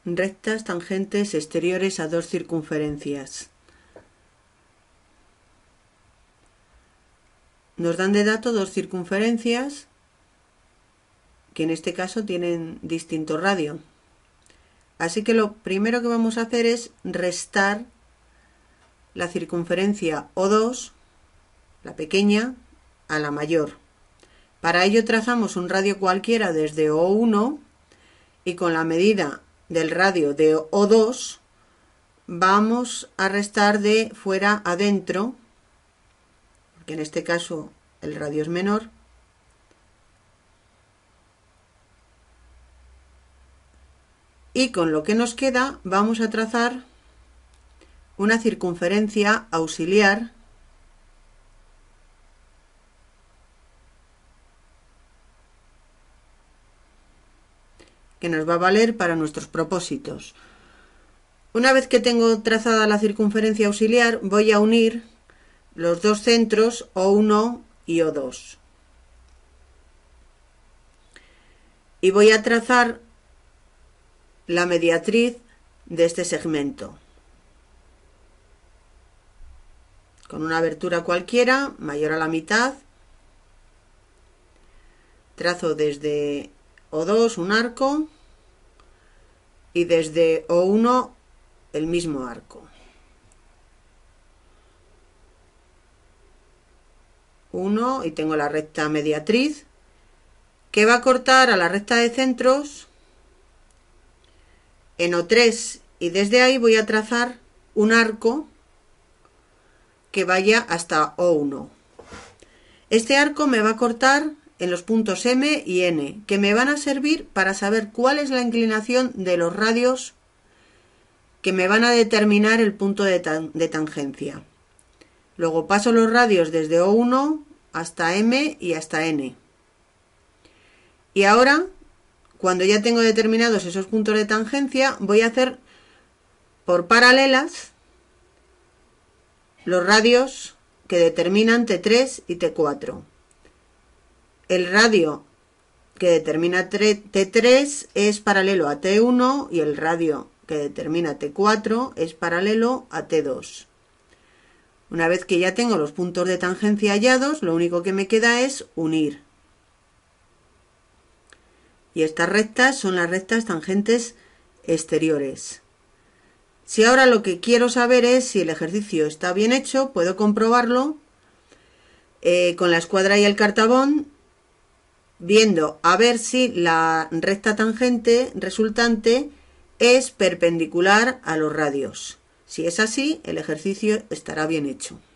rectas tangentes exteriores a dos circunferencias. Nos dan de dato dos circunferencias que en este caso tienen distinto radio. Así que lo primero que vamos a hacer es restar la circunferencia O2, la pequeña, a la mayor. Para ello trazamos un radio cualquiera desde O1 y con la medida del radio de O2 vamos a restar de fuera a dentro, porque en este caso el radio es menor, y con lo que nos queda vamos a trazar una circunferencia auxiliar que nos va a valer para nuestros propósitos. Una vez que tengo trazada la circunferencia auxiliar, voy a unir los dos centros O1 y O2. Y voy a trazar la mediatriz de este segmento. Con una abertura cualquiera, mayor a la mitad, trazo desde O2 un arco y desde O1 el mismo arco. 1 y tengo la recta mediatriz que va a cortar a la recta de centros en O3 y desde ahí voy a trazar un arco que vaya hasta O1. Este arco me va a cortar en los puntos M y N, que me van a servir para saber cuál es la inclinación de los radios que me van a determinar el punto de tangencia. Luego paso los radios desde O1 hasta M y hasta N. Y ahora, cuando ya tengo determinados esos puntos de tangencia, voy a hacer por paralelas los radios que determinan T3 y T4. El radio que determina T3 es paralelo a T1 y el radio que determina T4 es paralelo a T2. Una vez que ya tengo los puntos de tangencia hallados, lo único que me queda es unir. Y estas rectas son las rectas tangentes exteriores. Si ahora lo que quiero saber es si el ejercicio está bien hecho, puedo comprobarlo con la escuadra y el cartabón, viendo a ver si la recta tangente resultante es perpendicular a los radios. Si es así, el ejercicio estará bien hecho.